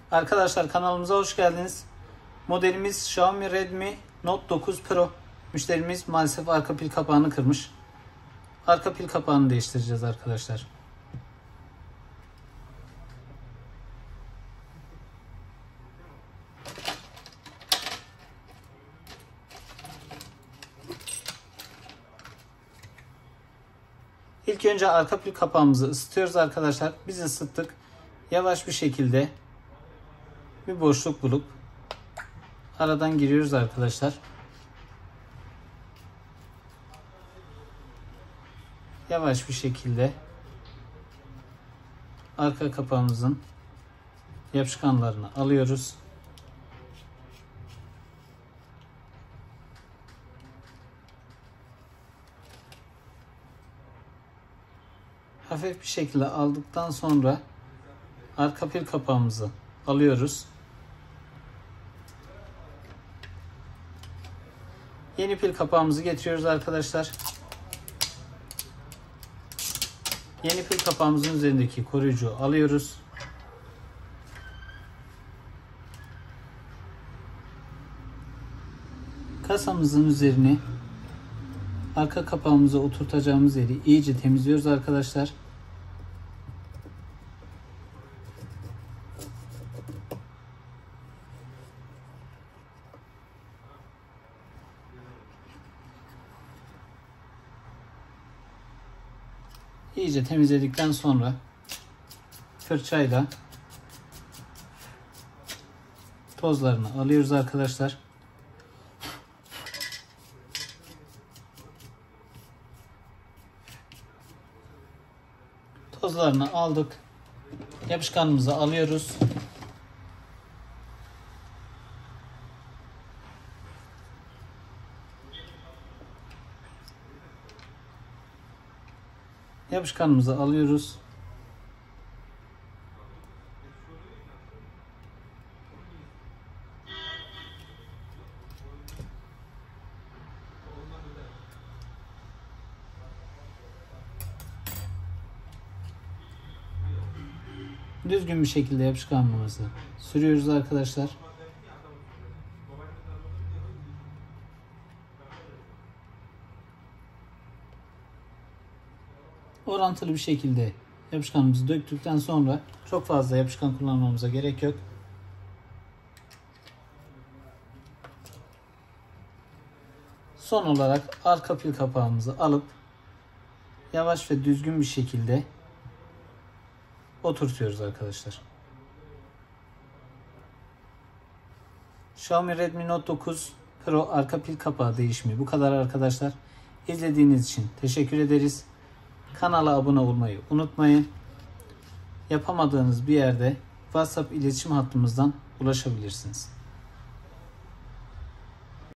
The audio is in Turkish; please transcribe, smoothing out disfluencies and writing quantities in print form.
Arkadaşlar kanalımıza hoş geldiniz. Modelimiz Xiaomi Redmi Note 9 Pro. Müşterimiz maalesef arka pil kapağını kırmış. Arka pil kapağını değiştireceğiz arkadaşlar. İlk önce arka pil kapağımızı ısıtıyoruz arkadaşlar. Biz ısıttık. Yavaş bir şekilde bir boşluk bulup aradan giriyoruz arkadaşlar. Yavaş bir şekilde arka kapağımızın yapışkanlarını alıyoruz. Hafif bir şekilde aldıktan sonra arka pil kapağımızı alıyoruz. Yeni pil kapağımızı getiriyoruz arkadaşlar. Yeni pil kapağımızın üzerindeki koruyucuyu alıyoruz. Kasamızın üzerini arka kapağımıza oturtacağımız yeri iyice temizliyoruz arkadaşlar. İyice temizledikten sonra fırçayla tozlarını alıyoruz arkadaşlar. Tozlarını aldık. Yapışkanımızı alıyoruz. Yapışkanımızı alıyoruz. Düzgün bir şekilde yapışkanımızı sürüyoruz arkadaşlar. Orantılı bir şekilde yapışkanımızı döktükten sonra çok fazla yapışkan kullanmamıza gerek yok. Son olarak arka pil kapağımızı alıp yavaş ve düzgün bir şekilde oturtuyoruz arkadaşlar. Xiaomi Redmi Note 9 Pro arka pil kapağı değişimi bu kadar arkadaşlar. İzlediğiniz için teşekkür ederiz. Kanala abone olmayı unutmayın. Yapamadığınız bir yerde WhatsApp iletişim hattımızdan ulaşabilirsiniz.